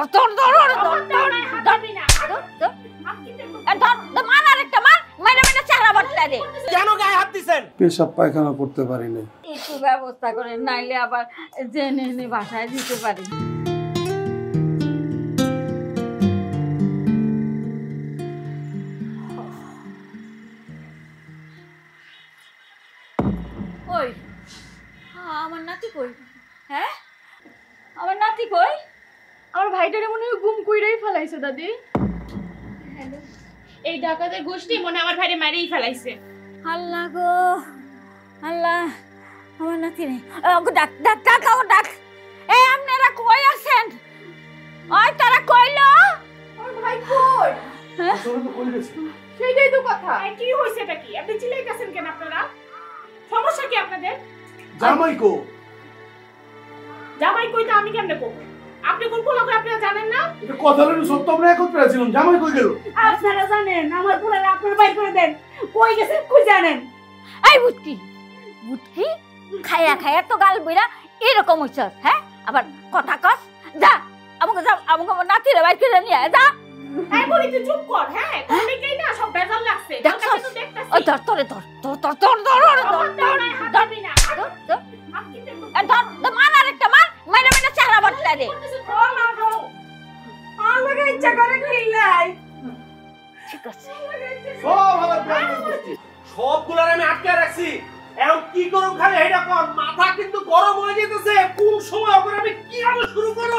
পেশাব পায়খানা করতে পারি না। একটু ব্যবস্থা করেন, নাইলে আবার জেনে এনে বাসায় দিতে পারি। ওই আমার নাতি কই? হ্যাঁ, আমার নাতি কই? আমার ভাইটারে মনে হয় গুম কইরাই ফেলাইছে দাদি। এই ডাকাতের গোষ্ঠী মনে আমার ভাইরে মারিই ফেলাইছে। আল্লাহ গো আল্লাহ, আমার নাতি নেই। ডাক ডাক ডাক ডাক। এই আপনারা কই আছেন? ওই তারা কইলো আমার ভাই কই? হ্যাঁ সেইটাই তো কথা। কি হইছে এটা? কি আপনি চিল্লাইতেছেন কেন? আপনারা সমস্যা কি আপনাদের? জামাই কো? জামাই কই? তো আমি কেমনে কই? আপনি কোন পোলা কই আপনারা জানেন না? এটা কথা হলো সত্য, আমরা একত্রে ছিলাম। জামাই কই গেল? আপনারা জানেন, আমার পোলারে আপনারা বাইর করে দেন। কই গেছে কই জানেন? এই বুটকি বুটকি খায়া খায়া তো গাল বইরা এরকম হইছস। হ্যাঁ, আবার কথা কস। যা আমাকে নাতিরে বাইর করে নিয়ে যা। এই বলি তুই চুপ কর। হ্যাঁ, কোনে কেই না সব বেজাল লাগছে। দেখছস? ওই ধর তোরে ধর ধরবি না। ধর মার আরেকটা মার, মাইরা মাইরা চেহারা বদলা দে। আমার ইচ্ছা করে খেলাই। ঠিক আছে, সবগুলার আমি আটকে রাখছি। এখন কি করব খালি এইটা কোন? মাথা কিন্তু গরম হয়ে যেতেছে। কোন সময় ওপর আমি কি আলো শুরু করব?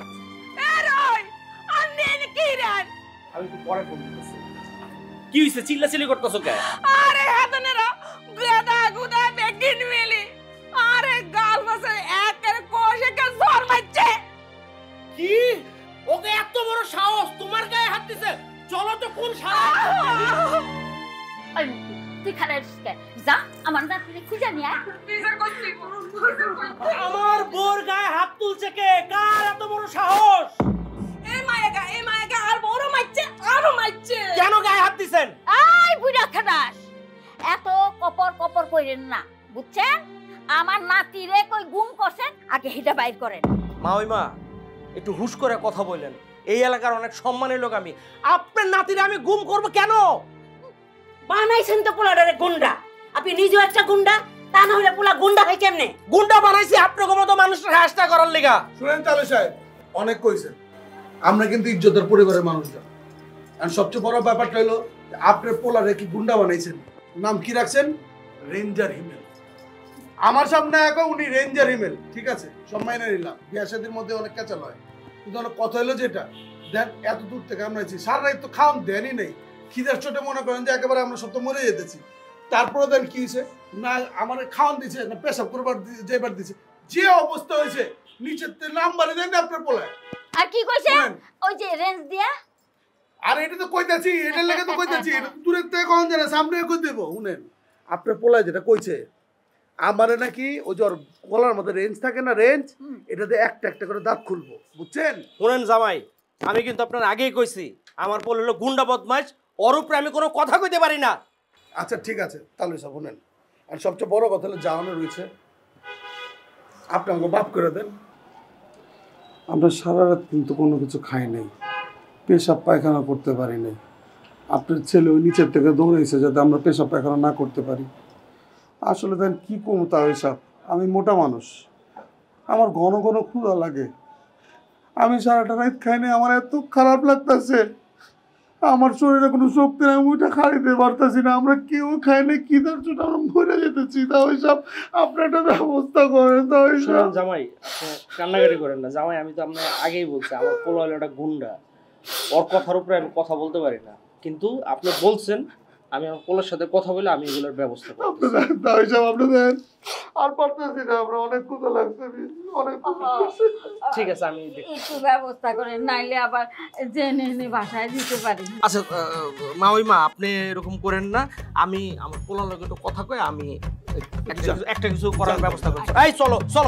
আমি তো পরে ফোন দিতেছি। কি হইছে? চিল্লাচিল্লি করতেছো কেন? আরে হাতনেরা গাদা গুদা বেগিন মিলি, আরে গাল বসে একের কোষে কে জোর মারছে। কি ওকে এত বড় সাহস? তোমার গায়ে হাত দিছে? চলো তো কোন সাহস? ওই তুই খারাপ যা, আমার নাতিরে খুঁজে নিয়ে আয়। আমার বোর গায়ে হাত তুলছে কে? কার এত বড় সাহস? এই মায়েগা আর বড় মারছে, আরো মারছে। কেন গায়ে হাত দিছেন? আই বুড়া খাদাস, এত কপর কপর কইরেন না, বুঝছেন? আমার নাতিরে কই গুম করছেন, আগে হিটা বাইর করেন। মা ওই মা একটু হুশ করে কথা বলেন। এই এলাকার অনেক সম্মানের লোক আমি। আপনার নাতিরে আমি গুম করব কেন? বানাইছেন তো পোলাডারে গুন্ডা। আপনি নিজেও একটা গুন্ডা, তা না হলে পোলা গুন্ডা হয় কেমনে? গুন্ডা বানাইছি আপনার মতো মানুষের হাসটা করার লেগা। শুনেন তাহলে সাহেব, অনেক কইছেন। আমরা কিন্তু ইজ্জতের পরিবারের মানুষজন। আর সবচেয়ে বড় ব্যাপারটা হলো আপনার পোলারে কি গুন্ডা বানাইছেন। নাম কি রাখছেন? রেঞ্জার হিমেল। আমার সামনে এখন উনি রেঞ্জার হিমেল, ঠিক আছে, সব মাইনে নিলাম। বিয়া শাদীর মধ্যে অনেক ক্যাচাল হয়, কিন্তু অনেক কথা হলো যেটা দেন এত দূর থেকে আমরা আছি, সারা রাত তো খাওয়ান দেনই নেই। খিদের চোটে মনে করেন যে একেবারে আমরা সব তো মরে যেতেছি। তারপরে দেন কি হয়েছে না, আমার খাওয়ান দিছে না, পেশাব করবার যেবার দিছে, যে অবস্থা হয়েছে নিচের নাম্বারে দেন না আপনার পোলায়। আর কি কইছে? ওই যে রেঞ্জ দিয়া। আর এটা তো কইতাছি, এটার লেগে তো কইতাছি, এটা দূরের থেকে কোন জানে, সামনে কই দেব। শুনেন আপনার পোলায় যেটা কইছে, আমারে নাকি ওই যে ওর গলার মধ্যে রেঞ্জ থাকে না, রেঞ্জ, এটাতে একটা একটা করে দাঁত খুলবো, বুঝছেন? শুনেন জামাই, আমি কিন্তু আপনার আগেই কইছি আমার পোলা হলো গুন্ডা বদমাইশ, ওর উপরে আমি কোনো কথা কইতে পারি না। আচ্ছা ঠিক আছে, তাহলে সব শুনেন। আর সবচেয়ে বড় কথা হলো জানানো রয়েছে, আপনি আমাকে মাফ করে দেন। আমরা সারা রাত কিন্তু কোনো কিছু খাই নাই, পেশাব পায়খানা করতে পারি নাই। আপনার ছেলে ওই নিচের থেকে দৌড়াইছে যাতে আমরা পেশাব পায়খানা না করতে পারি। আসলে দেন কী কমু তা হিসাব, আমি মোটা মানুষ, আমার ঘন ঘন ক্ষুধা লাগে। আমি সারাটা রাত খাই নাই, আমার এত খারাপ লাগতেছে, আমার শরীরে কোনো শক্তি নাই, ওইটা খাইতে পারতেছি না। আমরা কেউ খাই না, খিদার জন্য আমরা মরে যেতেছি। তা ওইসব আপনার একটা ব্যবস্থা করেন। তা ওইসব জামাই কান্নাকাটি করেন না জামাই, আমি তো আপনার আগেই বলছি আমার পোলা হলো একটা গুন্ডা, ওর কথার উপরে আমি কথা বলতে পারি না। কিন্তু আপনি বলছেন, আমি আমার পোলার সাথে কথা বলে আমি এগুলোর ব্যবস্থা করব। আপনি দেন তা ওইসব, আপনি দেন, আর পারতেছি না, আমরা অনেক ক্ষুধা লাগছে, অনেক ক্ষুধা লাগছে। ঠিক আছে আমি একটু ব্যবস্থা করেন, নাইলে আবার জেনে এনে বাসায় দিতে পারি। আচ্ছা মা ওই মা আপনি এরকম করেন না, আমি আমার পোলার লগে একটু কথা কই, আমি একটা কিছু করার ব্যবস্থা করছি। এই চলো চলো।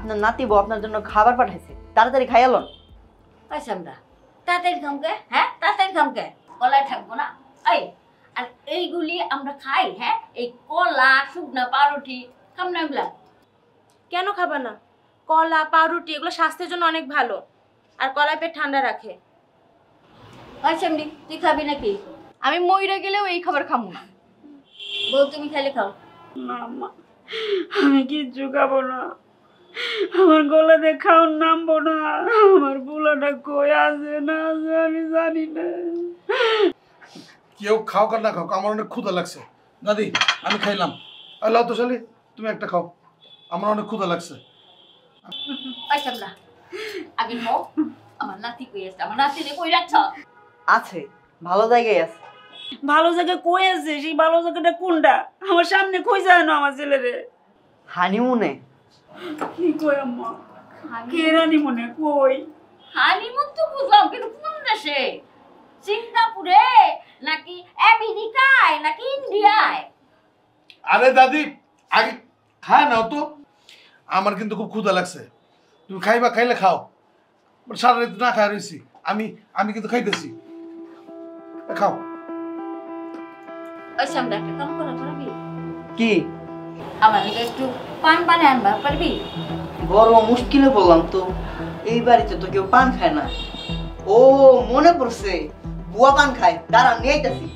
আপনার নাতি বউ আপনার জন্য খাবার পাঠাইছে, তাড়াতাড়ি খাইয়ালন। আচ্ছা আমরা তাড়াতাড়ি খামকে, হ্যাঁ তাড়াতাড়ি খামকে, কলায় থাকবো না। এই আর এইগুলি আমরা খাই, হ্যাঁ এই কলা শুকনা পাউরুটি খাম না এগুলা? কেন খাবা না? কলা পাউরুটি এগুলো স্বাস্থ্যের জন্য অনেক ভালো, আর কলা পেট ঠান্ডা রাখে। আচ্ছা এমনি তুই খাবি নাকি? আমি মইরা গেলেও এই খাবার খাবো না। বউ তুমি খাইলে খাও। না মা, আমি কিচ্ছু খাবো না, আমার গলাতে খাওয়ার নামবো না, আমার পোলাটা কই আছে না আছে আমি জানি না। কেউ খাও আর না খাও, আমার অনেক ক্ষুধা লাগছে। দাদি আমি খাইলাম। আল্লাহ তো শালি তুমি একটা খাও, আমার অনেক ক্ষুধা লাগছে। আচ্ছা আমরা আগে খাও। আমার নাতি কই আছে? আমার নাতিরে কই রাখছ? আছে, ভালো জায়গায় আছে। ভালো জায়গা কই আছে? সেই ভালো জায়গাটা কোনটা? আমার সামনে কই যায় না আমার ছেলেরে? হানিমুনে। কি কই আম্মা? কেরানি মনে কই? হানিমুন তো বুঝলাম, কিন্তু কোন দেশে? সিঙ্গাপুরে নাকি আমেরিকায় নাকি ইন্ডিয়ায়? আরে দাদি আগে খায় নাও তো, আমার কিন্তু খুব ক্ষুধা লাগছে। তুমি খাইবা, খাইলে খাও, সারা রাত না খাই রয়েছি। আমি কিন্তু খাইতেছি, খাও। আচ্ছা আমরা একটা কাম করা পারবি? কি? আমার লিগে একটু পান বানিয়ে আনবা পারবি? বড় মুশকিলে বললাম তো, এই বাড়িতে তো কেউ পান খায় না। ও মনে পড়ছে, বুয়া পান খায়, দাঁড়া নিয়ে আইতাছি।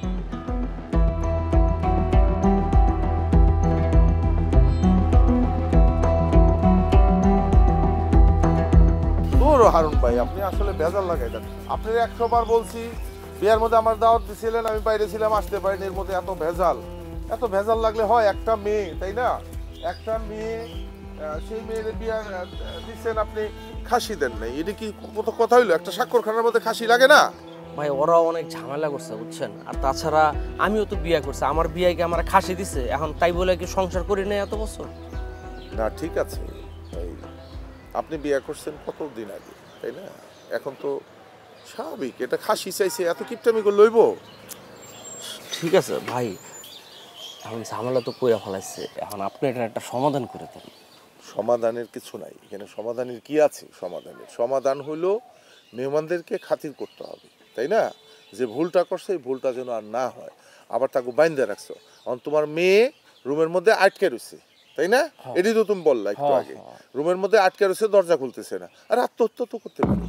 হারুন ভাই, আপনি আসলে ভেজাল লাগাই দেন। আপনি 100 বার বলছি বিয়ার মধ্যে আমার দাওয়াত দিছিলেন, আমি বাইরে ছিলাম, আসতে পারিনি। এর মধ্যে এত ভেজাল লাগলে হয়? একটা মেয়ে, তাই না? একটা মেয়ে, সেই মেয়ের বিয়ার দিচ্ছেন আপনি, খাসি দেন নাই। এটা কি কথা হইলো? একটা স্বাক্ষরখানার মধ্যে খাসি লাগে না? ভাই ওরাও অনেক ঝামেলা করছে বুঝছেন, আর তাছাড়া আমিও তো বিয়ে করছি, আমার বিয়েকে আমার খাসি দিছে, এখন তাই বলে কি সংসার করি নাই এত বছর? না ঠিক আছে, আপনি বিয়ে করছেন কতদিন আগে, তাই না? এখন তো স্বাভাবিক, এটা খাসি চাইছে, এত কিপটামি করে লইব? ঠিক আছে ভাই, এখন ঝামেলা তো কইরা ফেলাইছে, এখন আপনি এটা একটা সমাধান করে দেন। সমাধানের কিছু নাই এখানে। সমাধানের কি আছে? সমাধান হলো মেহমানদেরকে খাতির করতে হবে, তাই না? যে ভুলটা করছে এই ভুলটা যেন আর না হয়। আবার তাকে বাইন্ধে রাখছো, এখন তোমার মেয়ে রুমের মধ্যে আটকে রয়েছে, তাই না? এটাই তো তুমি বললা একটু আগে। রুমের মধ্যে আটকে রয়েছে, দরজা খুলতেছে না। আর আত্মহত্যা তো করতে পারে,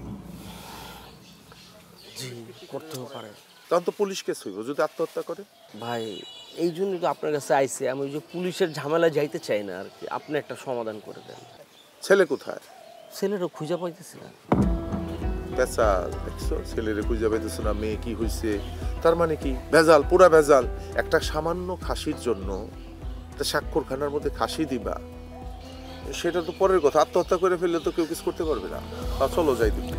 করতেও পারে। তখন তো পুলিশ কেস হইব যদি আত্মহত্যা করে। ভাই এই জন্যই তো আপনার কাছে আইছি, আমি ওই যে পুলিশের ঝামেলা যাইতে চাই না আর কি, আপনি একটা সমাধান করে দেন। ছেলে কোথায়? ছেলেরও খুঁজে পাইতেছি না। ভেজাল দেখছো, ছেলেরে খুঁজে পাইতেছো না, মেয়ে কি হয়েছে? তার মানে কি? ভেজাল, পুরা ভেজাল। একটা সামান্য খাসির জন্য একটা স্বাক্ষরখানার মধ্যে খাসি দিবা, সেটা তো পরের কথা। আত্মহত্যা করে ফেললে তো কেউ কিছু করতে পারবে না। চলো যাই দিবি।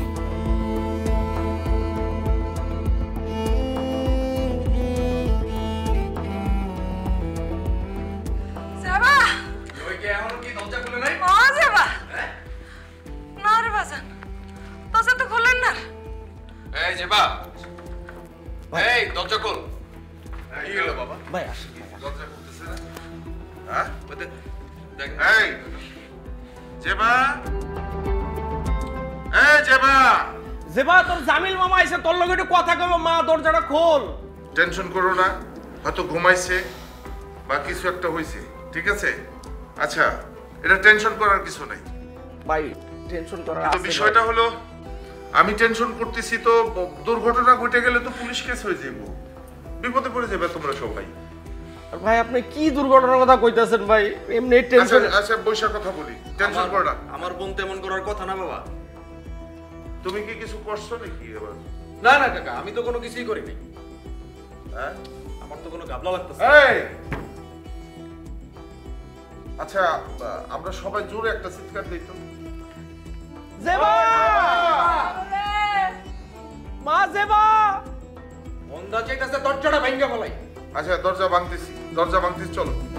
তোর জামিল মামা আইছে, তোর লগে একটু কথা কইবো। মা দরজাটা খোল। টেনশন করো না, হয়তো ঘুমাইছে বা কিছু একটা হয়েছে, ঠিক আছে? আচ্ছা, এটা টেনশন করার কিছু নাই ভাই, টেনশন করার তো বিষয়টা হলো, আমি টেনশন করতেছি তো দুর্ঘটনা ঘটে গেলে তো পুলিশ কেস হয়ে যাবে, বিপদে পড়ে যাবে তোমরা সবাই। আর ভাই আপনি কি দুর্ঘটনার কথা কইতাছেন ভাই? এমনি টেনশন। আচ্ছা বৈশাখ কথা বলি, টেনশন করো না। আমার বোন তেমন করার কথা না বাবা। তুমি কি কিছু করছো নাকি এবার? না না কাকা, আমি তো কোনো কিছুই করিনি। হ্যাঁ, আমার তো কোনো গাবলা লাগতেছে। এই আচ্ছা, আমরা সবাই জোরে একটা চিৎকার দেই তো। জেবা! মা জেবা! মন্দা চাইতাছে দরজাটা ভাঙা ফেলাই। আচ্ছা দরজা ভাঙতেছি, চলো।